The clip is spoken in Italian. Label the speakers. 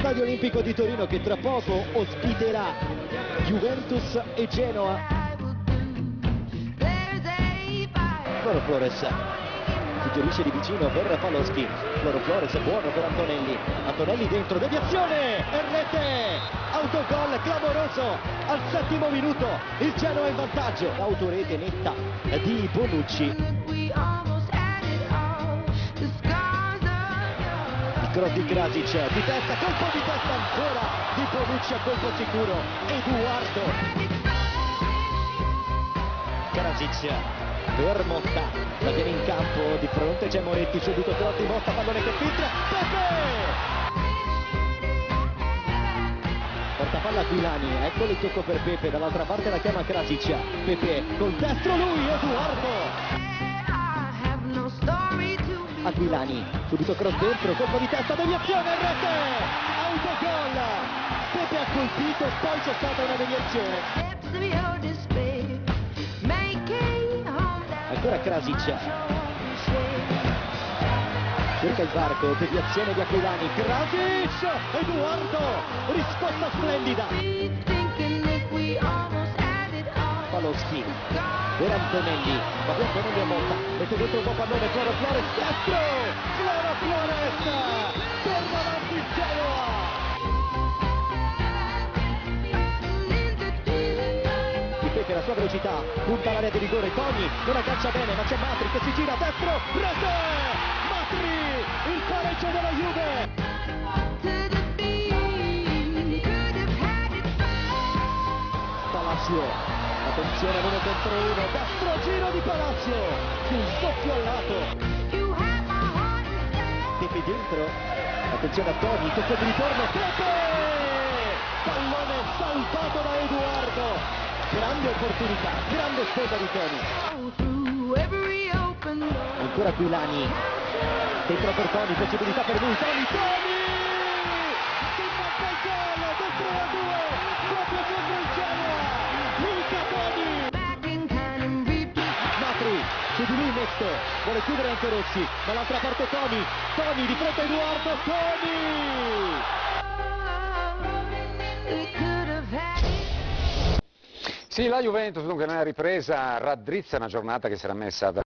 Speaker 1: Stadio Olimpico di Torino che tra poco ospiterà Juventus e Genoa. Floro Flores suggerisce di vicino per Faloschi. Floro Flores buono per Antonelli. Antonelli dentro, deviazione e rete! Autogol clamoroso al 7° minuto. Il Genoa in vantaggio. Autorete netta di Bonucci. Cross di Krasic, di testa, colpo di testa ancora di Bonucci a colpo sicuro. Edoardo Krasic per Motta, la viene in campo, di fronte c'è Moretti, subito cross di Motta, pallone che filtra, Pepe! Porta palla Aquilani, eccolo il tocco per Pepe, dall'altra parte la chiama Krasic, Pepe col destro lui, Edoardo! Aquilani, subito cross dentro, colpo di testa, deviazione, rete! Autogol! Pepe ha colpito, poi c'è stata una deviazione. Ancora Krasic. Cerca il varco, deviazione di Aquilani, Krasic! Edoardo! Risposta splendida! Faloschi per Antonelli, va via Antonelli a Motta, mette dentro un po' pallone, Floro Flores, destro! Floro Flores! Torna avanti il Genoa! Di Pepe la sua velocità, punta all'area di rigore, Toni non aggancia bene, ma c'è Matri che si gira, destro, rete! Matri! Il pareggio della Juve! Palacio! Attenzione, 1 contro 1, destro giro di Palacio, sul doppio al lato. Pepe dentro, attenzione a Toni, tocco di ritorno, Pepe! Pallone salvato da Edoardo, grande opportunità, grande spesa di Toni. Ancora Aquilani, dentro per Toni, possibilità per lui, Toni! Si fa il gol del 3-2, proprio contro il Genoa! Su di lui netto, vuole chiudere anche Rossi, dall'altra parte Toni di fronte a Edoardo, Toni!
Speaker 2: Sì, la Juventus dunque nella ripresa raddrizza una giornata che si era messa